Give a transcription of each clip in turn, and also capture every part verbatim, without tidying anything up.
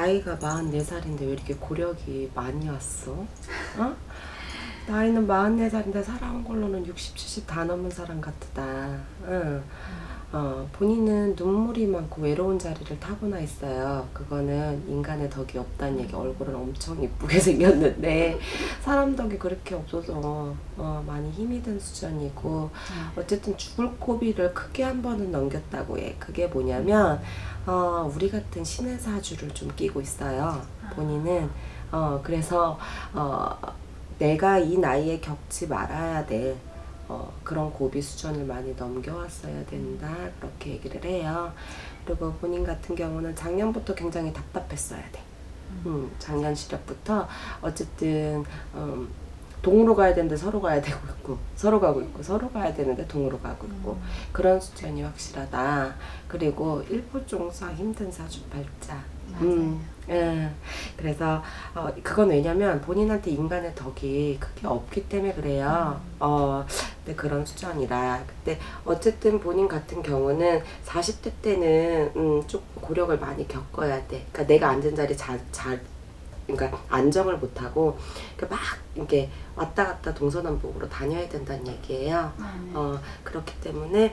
나이가 마흔네 살인데 왜 이렇게 고력이 많이 왔어? 어? 나이는 마흔네 살인데 살아온 걸로는 육십, 칠십 다 넘은 사람 같다. 응. 어, 본인은 눈물이 많고 외로운 자리를 타고나 있어요. 그거는 인간의 덕이 없다는 얘기. 얼굴은 엄청 이쁘게 생겼는데 사람 덕이 그렇게 없어서 어, 많이 힘이 든 수준이고, 어쨌든 죽을 고비를 크게 한 번은 넘겼다고 해. 그게 뭐냐면 어, 우리 같은 신의 사주를 좀 끼고 있어요. 본인은 어, 그래서 어, 내가 이 나이에 겪지 말아야 될 어, 그런 고비 수준을 많이 넘겨왔어야 된다, 그렇게 얘기를 해요. 그리고 본인 같은 경우는 작년부터 굉장히 답답했어야 돼. 음, 작년 시력부터 어쨌든 음, 동으로 가야 되는데 서로 가야 되고 있고, 서로 가고 있고, 서로 가야 되는데 동으로 가고 있고, 음. 그런 수준이 확실하다. 그리고 일포종사 힘든 사주팔자. 음, 음, 그래서 어, 그건 왜냐면 본인한테 인간의 덕이 크게 없기 때문에 그래요. 음. 어, 근데 그런 수준이라. 근데 어쨌든 본인 같은 경우는 사십 대 때는 음, 좀 고력을 많이 겪어야 돼. 그러니까 내가 앉은 자리 잘, 잘 그러니까 안정을 못하고 그러니까 막 이렇게 왔다 갔다 동서남북으로 다녀야 된다는 얘기예요. 음. 어, 그렇기 때문에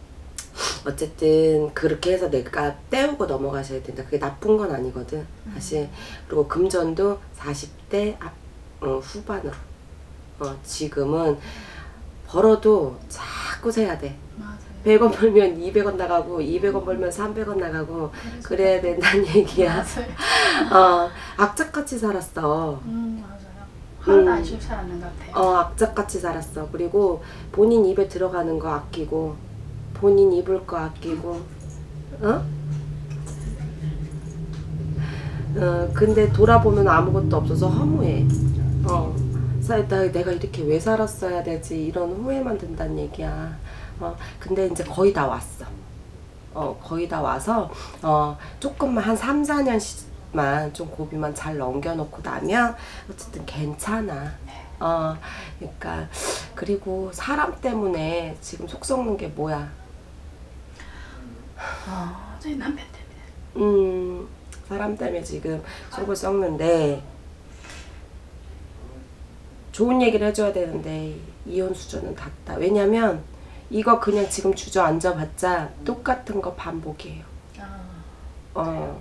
어쨌든 그렇게 해서 내가 때우고 넘어가셔야 된다. 그게 나쁜 건 아니거든 사실. 음. 그리고 금전도 사십 대 앞, 어, 후반으로 어, 지금은 벌어도 자꾸 세야 돼. 맞아요. 백 원 벌면 이백 원 나가고, 이백 원 벌면 삼백 원 나가고, 그래야 된다는 얘기야. 맞아요. 어, 악착같이 살았어. 음, 맞아요. 하나도 안 쉬고 살았는 것 같아요. 어, 악착같이 살았어. 그리고 본인 입에 들어가는 거 아끼고, 본인 입을 거 아끼고, 어? 어, 근데 돌아보면 아무것도 없어서 허무해. 어, 내가 이렇게 왜 살았어야 되지, 이런 후회만 든다는 얘기야. 어, 근데 이제 거의 다 왔어. 어, 거의 다 와서, 어, 조금만 한 삼, 사 년만 좀 고비만 잘 넘겨놓고 나면, 어쨌든 괜찮아. 어, 그러니까, 그리고 사람 때문에 지금 속 썩는 게 뭐야? 어, 저희 남편 때문에. 음, 사람 때문에 지금 속을 썩는데, 좋은 얘기를 해줘야 되는데, 이혼 수준은 닿다. 왜냐면, 이거 그냥 지금 주저앉아봤자 똑같은 거 반복이에요. 어,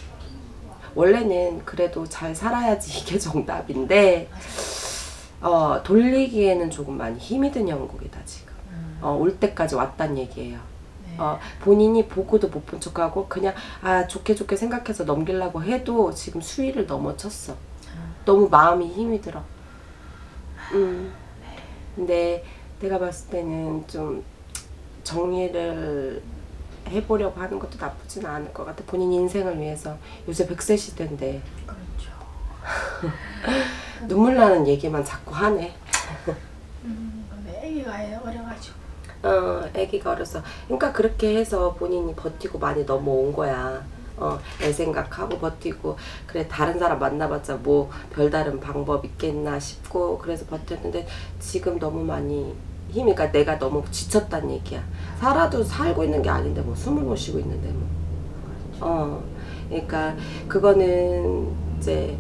원래는 그래도 잘 살아야지 이게 정답인데, 어, 돌리기에는 조금 많이 힘이 든 형국이다 지금. 어, 올 때까지 왔단 얘기예요. 어, 본인이 보고도 못 본 척하고 그냥 아 좋게 좋게 생각해서 넘기려고 해도 지금 수위를 넘어쳤어. 너무 마음이 힘이 들어. 음, 근데 내가 봤을 때는 좀 정리를 해보려고 하는 것도 나쁘진 않을 것 같아. 본인 인생을 위해서. 요새 백 세 시대인데. 그렇죠. 눈물 나는 얘기만 자꾸 하네. 음, 근데 애기가 어려가지고. 어, 애기가 어려서. 그러니까 그렇게 해서 본인이 버티고 많이 넘어온 거야. 어, 애 생각하고 버티고, 그래 다른 사람 만나봤자 뭐 별다른 방법 있겠나 싶고 그래서 버텼는데 지금 너무 많이 힘이, 그러니까 내가 너무 지쳤단 얘기야. 살아도 살고 있는 게 아닌데 뭐 숨을 못 쉬고 있는데 뭐. 어, 그러니까 그거는 이제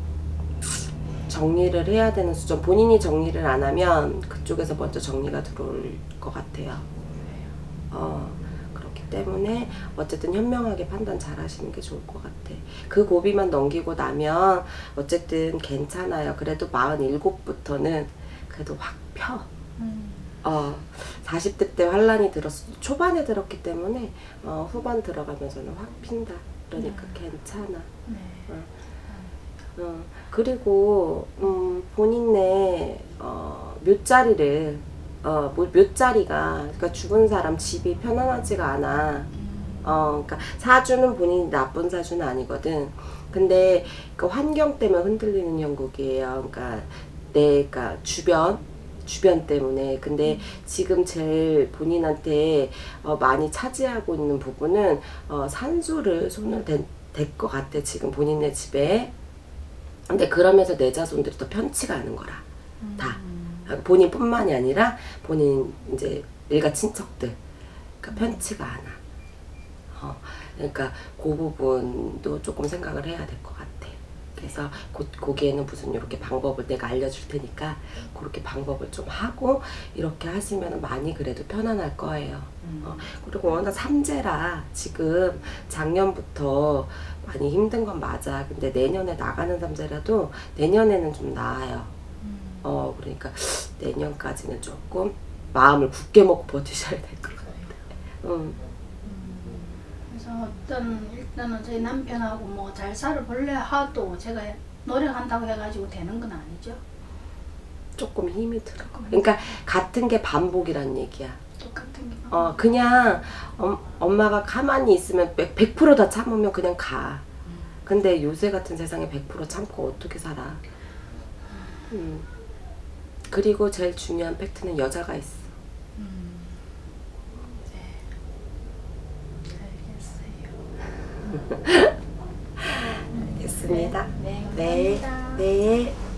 정리를 해야 되는 수준. 본인이 정리를 안 하면 그쪽에서 먼저 정리가 들어올 것 같아요. 어, 그렇기 때문에 어쨌든 현명하게 판단 잘 하시는 게 좋을 것 같아. 그 고비만 넘기고 나면 어쨌든 괜찮아요. 그래도 마흔일곱부터는 그래도 확 펴. 음. 어, 사십 대 때 환란이 들었어. 초반에 들었기 때문에 어, 후반 들어가면서는 확 핀다. 그러니까 네. 괜찮아. 네. 어. 어, 그리고 음, 본인의 어, 묘자리를 어, 묘자리가 그러니까 죽은 사람 집이 편안하지가 않아. 어, 그러니까 사주는 본인이 나쁜 사주는 아니거든. 근데 그 환경 때문에 흔들리는 형국이에요. 그러니까 내가 주변 주변 때문에. 근데 음. 지금 제일 본인한테 어, 많이 차지하고 있는 부분은 어, 산소를 손을 댄 것 같아 지금 본인의 집에. 근데 그러면서 내 자손들이 더 편치가 않은 거라. 음. 다. 본인뿐만이 아니라 본인 이제 일가 친척들. 그러니까 편치가 않아. 어, 그러니까 그 부분도 조금 생각을 해야 될 것 같아. 그래서 고, 거기에는 무슨 이렇게 방법을 내가 알려줄 테니까 그렇게 방법을 좀 하고 이렇게 하시면 많이 그래도 편안할 거예요. 음. 어, 그리고 워낙 삼재라 지금 작년부터 많이 힘든 건 맞아. 근데 내년에 나가는 삼재라도 내년에는 좀 나아요. 음. 어 그러니까 내년까지는 조금 마음을 굳게 먹고 버티셔야 될 것 같아. 음. 그래서 어떤 일단은 저희 남편하고 뭐 잘 살아볼래 하도 제가 노력한다고 해가지고 되는 건 아니죠. 조금 힘이 들어. 그러니까 같은 게 반복이란 얘기야. 똑같은 게. 어 그냥 엄, 엄마가 가만히 있으면 백 퍼센트 다 참으면 그냥 가. 근데 요새 같은 세상에 백 퍼센트 참고 어떻게 살아. 음. 그리고 제일 중요한 팩트는 여자가 있어. 음. 네. 알겠어요. 됐습니다. 네, 네. 감사합니다. 네.